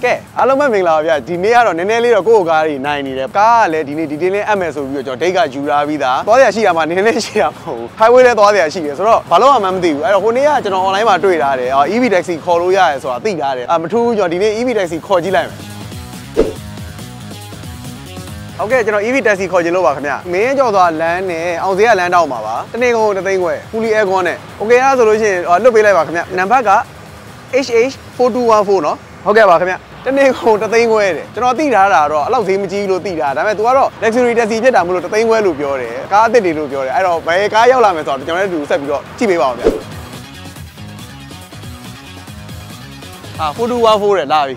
ကဲအားလုံးပဲမင်္ဂလာပါဗျာဒီနေ့ကတော့နည်းနည်းလေးတော့ကိုယ့်ကားတွေနိုင်နေတယ်ကားကလည်းဒီနေ့ဒီတင်းလေးအပ်မယ်ဆိုပြီးတော့ကျွန်တော်ဒိတ်ကယူထားပြီးသားသွားရရှိတာမှနည်းနည်းရှိတာမဟုတ်ဘူး highway လဲသွားရရှိတယ်ဆိုတော့ဘာလို့မှမသိဘူးအဲ့တော့ဟိုနေ့ကကျွန်တော် online မှာတွေ့ထားတယ် EV taxi ခေါ်လို့ရတယ်ဆိုတာသိထားတယ်မထူးကျွန်တော်ဒီနေ့ EV taxi ခေါ်ကြည့်လိုက်မယ်ဟုတ်ကဲ့ကျွန်တော် EV taxi ခေါ်ခြင်းလို့ပါခင်ဗျမင်းကြော်သွားလမ်းနဲ့အောင်စရလမ်းတောက်မှာပါတနေ့ကုန်တသိန်းခွဲ fully air con နဲ့ okay အဲ့ဆိုလို့ရှိရင်လွတ်ပေးလိုက်ပါခင်ဗျနံပါတ်က HH4214 เนาะဟုတ်ကဲ့ပါခင်ဗျတနေ့ကုန်တသိန်းခွဲတယ်ကျွန်တော်သိထားတာတော့အဲ့လောက်ဈေးမကြီးလို့သိတာဒါပေမဲ့ तू ကတော့ luxury taxi ဖြစ်တာမလို့တသိန်းခွဲလို့ပြောတယ်ကားအသစ်တွေလို့ပြောတယ်အဲ့တော့ဘယ်ကားရောက်လာမယ်ဆိုတော့ကျွန်တော်လည်းတူဆက်ပြီးတော့ကြည့်ပေးပါအောင်ဗျ4214တဲ့လာပြီ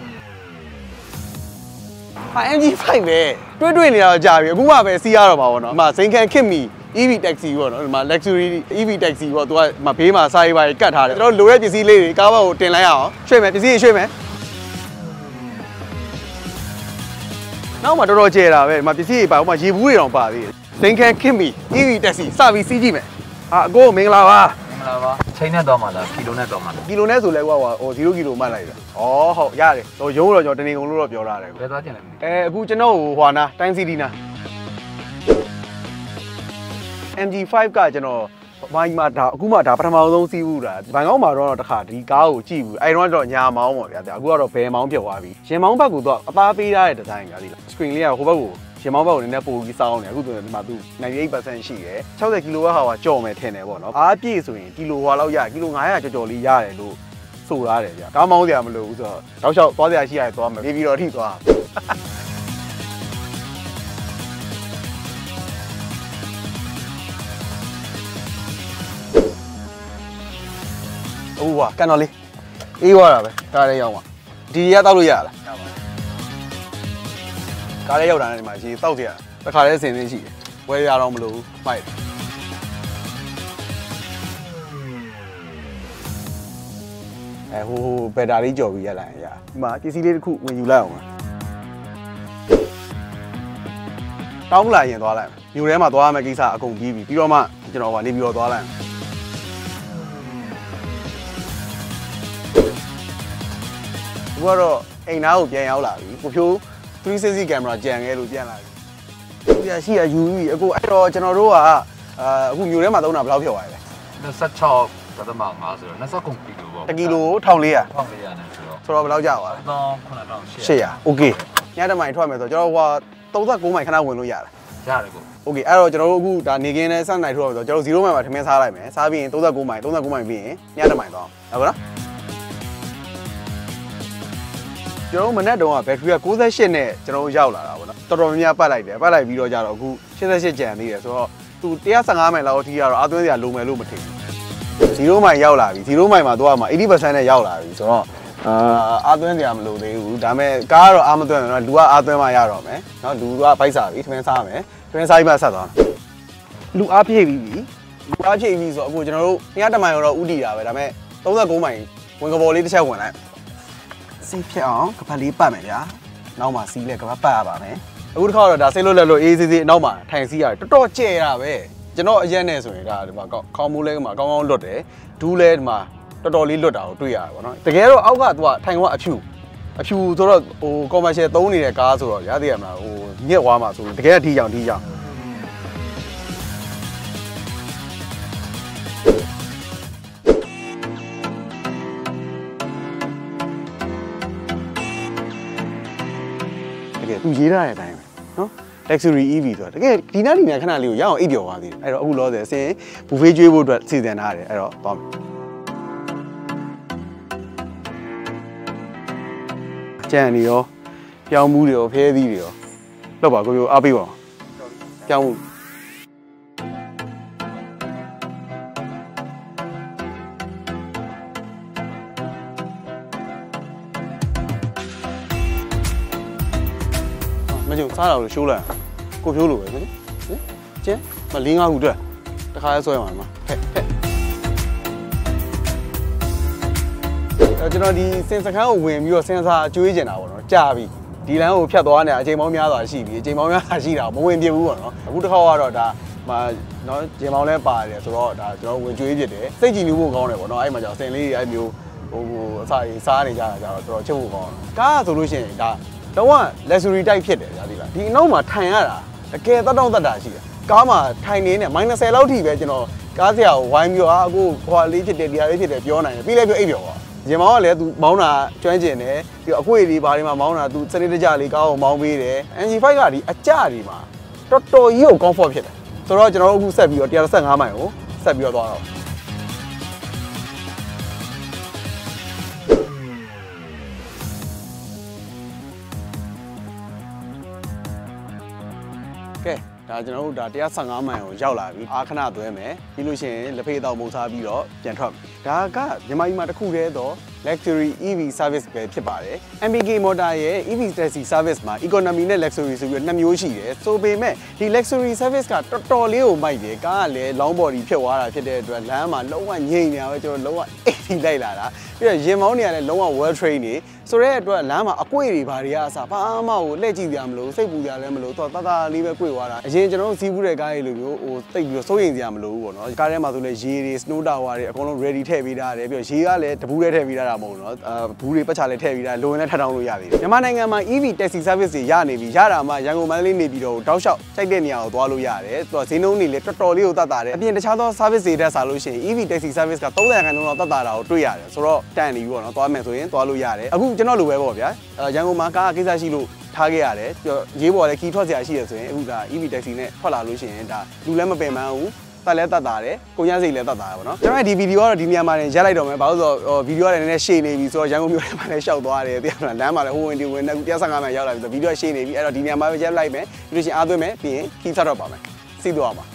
MG5 ပဲတွေ့နေတာတော့ကြာပြီအခုမှပဲစီးရတော့ပါဘောနော်ဒီမှာစိန်ခံခစ်မီ EV taxi ပေါ့နော်ဒီမှာ luxury EV taxi ပေါ့ तू ကမဘေးမှာစာရေးပါကတ်ထားတယ်ကျွန်တော်လိုတဲ့ပစ္စည်းလေးတွေကားဘောကိုတင်လိုက်ရအောင်ရွှေ့မယ်ပစ္စည်းရွှေ့မယ်နောက်မှတော်တော်ကျဲတာပဲဒီမှာပစ္စည်းတွေပါဥမာရေဘူးတွေတောင်ပါသေးတယ်စိန်ခံခစ်မီ EV taxi စပြီးစီးကြည့်မယ်အကိုမင်္ဂလာပါမင်္ဂလာပါချိန်နဲ့တော့မှလားကီလိုနဲ့တော့မှလားကီလိုနဲ့ဆိုလဲကွာဟို0ကီလိုမှတ်လိုက်တာဟုတ်ရတယ်တော့ရုံးတော့ကျွန်တော်တနေကုန်လို့တော့ပြောထားတယ်ဘယ်သွားကျင်လဲအခုကျွန်တော်ဟိုဟွာနာတိုင်းစီတီနာ MG5 ကကျွန်တော်မိုင်းမှာဒါအခုမှဒါပထမဆုံးစီးဘူးတာဘန်ကောက်မှာတော့တခါဒီကားကိုကြည့်ဘူးအဲ့တော့ညာမောင်းပေါ့ဗျာအခုကတော့ဘယ်မောင်းဖြစ်သွားပြီရင်မောင်းဘက်ကတော့အသားပေးထားတဲ့ဒီဇိုင်းကဒီလား screen လေးကဟိုဘက်ကိုရင်မောင်းဘက်ကိုနည်းနည်းပိုပြီးစောင်းနေအခုဆိုရင်ဒီမှာသူ 98% ရှိတယ်60ကီလိုဝက်ဟာကြော်မယ်ထင်တယ်ပေါ့နော်အားပြည့်ဆိုရင်ကီလိုဟွာလောက်ရကီလို900ကျော်လေးရတယ်လို့ဆိုရတယ်ဗျာကားမောင်းစရာမလိုဘူးဆိုတော့တောက်လျှောက်သွားစရာရှိရတယ်သွားမယ်ပြီးတော့ထိသွားဟုတ်ပါကန်တော်လေးအေးသွားတာပဲကားလေးရောက်ပါဒီရတောက်လို့ရလားရပါကားလေးရောက်တာနဲ့ဒီမှာရေတောက်ကြရတခါလေးစင်စင်းရှိတယ်ဝယ်ရတော့မလို့မိုက်ဟိုဘက်တာလေးကြော်ပြီးရလာရင်ရဒီမှာပစ္စည်းလေးတစ်ခုဝင်ယူလိုက်အောင်တောင်းလာရင်သွားလိုက်မြို့ထဲမှာသွားရမယ့်ကိစ္စအကုန်ပြီးပြီပြီးတော့မှကျွန်တော်ကနေပြီးတော့သွားလိုက်ကတော့အိမ်သားကိုပြန်ရောက်လာပြီကိုဖြိုး360 camera ကြံခဲ့လို့ပြန်လာပြီ။ရှိရယူပြီအခုအဲ့တော့ကျွန်တော်တို့ကအခုမျိုးထဲမှာသုံးတာဘယ်လောက်ဖြစ်သွားလဲ 26.5ဆိုတော့29ကီလိုပေါ့ 1ကီလို1400 1400နဲ့ဆိုတော့ဘယ်လောက်ကျသွားလဲ 9800 โอเคညတမိုင်ထွက်မယ်ဆိုတော့ကျွန်တော်ဟို39မိုင်ခဏဝင်လို့ရတယ်ကိုโอเคအဲ့တော့ကျွန်တော်တို့အခုဒါနေကင်းနဲ့စနိုင်ထွက်မယ်ဆိုတော့ကျွန်တော်0မိုင်မှာထမင်းစားလိုက်မယ်စားပြီးရင်39မိုင်ပြီးရင်ညတမိုင်သွားဟုတ်နော်ကျွန်တော်မနေ့တုန်းကဘက်ထရီက68နဲ့ကျွန်တော်ရောက်လာတာပေါ့နော်တော်တော်များပတ်လိုက်ပြီးတော့ကြတော့အခု88ကျန်သေးတယ်ဆိုတော့သူ115မိုင်လောက်အထိကတော့အားသွင်းစရာလိုမယ်လို့မထင်ဘူး0မိုင်ရောက်လာပြီ0မိုင်မှာတော့မှ 80% နဲ့ရောက်လာပြီဆိုတော့အားသွင်းစရာမလိုသေးဘူးဒါပေမဲ့ကားကတော့အားမသွင်းတော့လူကအားသွင်းမှရတော့မယ်နော်လူကဘိုက်စားပြီထမင်းစားမယ်ထမင်းစားပြီးမှဆက်သွားလူအားဖြည့်ပြီးဆိုတော့အခုကျွန်တော်တို့100မိုင်တော့ဥတီတာပဲဒါပေမဲ့39မိုင်ဝင်ကဘော်လေးတစ်ချက်ဝင်လိုက်စီးဖြစ်အောင်ကပတ်လေးပတ်မယ်ဗျာနောက်မှစီးလဲကပတ်ပတ်ရပါမယ်အခုတစ်ခါတော့ဒါဆေးလို့လက်လို့အေးစေးနောက်မှထိုင်စီးရတယ်တော်တော်ကျဲတာပဲကျွန်တော်အရက်နဲ့ဆိုရင်ဒါဒီမှာခေါင်းမိုးလဲမှာကောင်းကောင်းလွတ်တယ်ဒူးလဲဒီမှာတော်တော်လေးလွတ်တာကိုတွေ့ရတယ်ပေါ့နော်တကယ်တော့အောက်ကသူကထိုင်ကအဖြူဆိုတော့ဟို commercial သုံးနေတဲ့ကားဆိုတော့ရသေးရမလားဟိုညက်သွားမှာဆိုတကယ်ကဒီကြောင်သူရေးထားတဲ့အတိုင်းပဲနော် luxury EV ဆိုတော့တကယ်ဒီနားခဏလေးကိုရအောင်အိပ်ပျော်သွားသေးတယ်အဲ့တော့အခုလောဆယ်အစင်ဘူဖေးကျွေးဖို့အတွက်စီစဉ်ထားတယ်အဲ့တော့သွားမယ်ကြံနေရောပြောင်းမှုတွေရောဖဲသီးတွေရောလောက်ပါကိုမျိုးအားပေးပါပြောင်းမှုစားတော့ရှိုးလိုက်ကိုဖြိုးလိုပဲကွကျင်းမ4-5ခုတွေ့တခါလဲဆွဲမှာမှာဖက်ကျွန်တော်ဒီစင်စခန်းကိုဝင်ပြီးတော့စင်စာကျွေးကျင်တာပေါ့နော်ကြာပြီဒီလမ်းကိုဖြတ်သွားနေအချိန်ပေါင်းများစွာရှိပြီအချိန်ပေါင်းများစွာရှိတာမဝင်ပြဘူးပေါ့နော်အခုတစ်ခါကတော့ဒါနော်ဂျင်မောင်းလဲပါတယ်ဆိုတော့ဒါကျွန်တော်ဝင်ကျွေးပြတယ်စိတ်ကြည်နူးဖို့ကောင်းတယ်ပေါ့နော်အဲ့မှာကျတော့စင်လေးအဲ့မျိုးဟအစာကြီးစားနေကြတာကြတော့တော်တော်ချုပ်ဖို့ကောင်းတယ်ကားဆိုလို့ရှိရင်ဒါတော့ luxury type ဖြစ်တယ်ဗျာဒီလားဒီအနောက်မှာထိုင်ရတာတကယ်တတ်တာရှိတယ်ကားမှာထိုင်နေနဲ့ -10 လောက်ထိပဲကျွန်တော်ကားဆရာကိုဝိုင်းပြီးတော့အခုဟွာလေးဖြစ်တယ်တရားလေးဖြစ်တယ်ပြောနိုင်တယ်ပြီးလဲပြောအိပ်ပြောပါရင်မောင်းကလည်းသူမောင်းတာကျွမ်းကျင်တယ်ပြီးတော့အခွေတွေဘာတွေမှာမောင်းတာသူစနစ်တကျလေးကားကိုမောင်းပေးတယ် NG5 ကဒီအကြတွေမှာတော်တော်ကြီးကို comfort ဖြစ်တယ်ဆိုတော့ကျွန်တော်တို့အခုဆက်ပြီးတော့115မိုင်ကိုဆက်ပြီးတော့သွားတော့ကဲဒါကျွန်တော်တို့ဒါ115မိုင်ကိုရောက်လာပြီအားခဏသွဲမယ်ပြီးလို့ရှိရင်လက်ဖေးတော့မုံစားပြီးတော့ပြန်ထွက်မယ်ဒါကမြန်မာပြည်မှာတစ်ခုတည်းတော့ luxury EV service ပဲဖြစ်ပါတယ် MBK Motor ရဲ့ EV taxi service မှာ economy နဲ့ luxury ဆိုပြီး2မျိုးရှိတယ်ဆိုပေမဲ့ဒီ luxury service ကတော်တော်လေးကိုမိုက်တယ်ကားကလည်း long body ဖြစ်သွားတာဖြစ်တဲ့အတွက်လမ်းမှာလုံးဝငြိမ်နေတာပဲကျွန်တော်လုံးဝ80လိုက်လာတာပြီးတော့ရင်မောင်းတွေကလည်းလုံးဝ well train နေဆိုတဲ့အတွက်လမ်းမှာအကွေ့တွေဘာတွေကအစားဘာမှကိုလှည့်ကြည့်ကြမလို့စိတ်ပူကြလည်းမလို့တော့တသားလေးပဲကွေ့သွားတာအရင်ကျွန်တော်တို့စီးပူးတဲ့ကားတွေလိုမျိုးဟိုတိတ်ပြီးတော့စိုးရိမ်စရာမလိုဘူးပေါ့နော်ကားထဲမှာဆိုလည်းရေတွေ snow tower တွေအကုန်လုံး ready ထည့်ပေးထားတယ်ပြီးတော့ရေကလည်းတပူးထဲထည့်ပေးထားတာမဟုတ်ဘူးနော်ဘူးတွေပတ်ချလည်းထည့်ပေးထားလိုရင်လည်းထပ်ထောင်လို့ရသေးတယ်မြန်မာနိုင်ငံမှာ EV taxi service တွေရနေပြီရတာမှရန်ကုန်မန္တလေးနေပြီးတော့တောက်လျှောက်စိုက်တဲ့နေရာကိုသွားလို့ရတယ်သူကဈေးနှုန်းတွေလည်းတော်တော်လေးကိုတက်တာတယ်အပြင်တခြားသော service တွေတက်စားလို့ရှိရင် EV taxi service က30%လောက်တက်တာကိုတွေ့ရတယ်ဆိုတော့တန်နေပြီပေါ့နော်သွားမယ်ဆိုရင်သွားလို့ရတယ်အခုကျွန်တော်လိုပဲပေါ့ဗျာရန်ကုန်မှာကားကိစ္စရှိလို့ထားခဲ့ရတယ်ရေးပေါ်လည်းခီးထွက်စရာရှိရဆိုရင်အခုက EV taxi နဲ့ထွက်လာလို့ရှိရင်ဒါလူလည်းမပင်ပန်းဘူးတက်လဲတက်တာတယ်ကိုရစိတ်လည်းတက်တာတယ်ပေါ့နော်ကျွန်တော်ဒီဗီဒီယိုကတော့ဒီနေရာမှာရက်လိုက်တော့မယ်ဘာလို့ဆိုတော့ဗီဒီယိုကလည်းနည်းနည်းရှည်နေပြီဆိုတော့ရန်ကုန်မြို့ထဲမှာလည်းရှောက်သွားတယ်သိရမလားလမ်းမှာလည်းဟိုဝင်ဒီဝင်နဲ့115မိုင်ရောက်လာပြီဆိုဗီဒီယိုရှည်နေပြီအဲ့တော့ဒီနေရာမှာပဲရက်လိုက်မယ်ပြီးလို့ရှိရင်အားသွင်းမယ်ပြီးရင်ခီးဆက်တော့ပါမယ်စီးသွားပါ